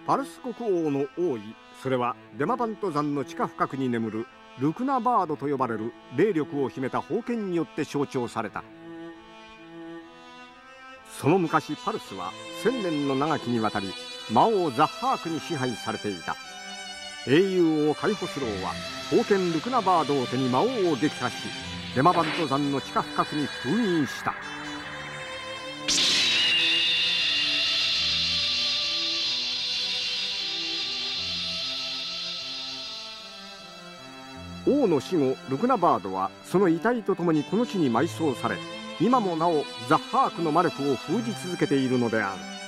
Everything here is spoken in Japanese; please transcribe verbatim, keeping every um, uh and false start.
パルス国王の王位、それはデマパント山の地下深くに眠るルクナバードと呼ばれる霊力を秘めた宝剣によって象徴された。その昔パルスは千年の長きにわたり魔王ザッハークに支配されていた。英雄王カイホスローは宝剣ルクナバードを手に魔王を撃破し、デマパント山の地下深くに封印した。王の死後、ルクナバードはその遺体とともにこの地に埋葬され、今もなおザッハークの魔力を封じ続けているのである。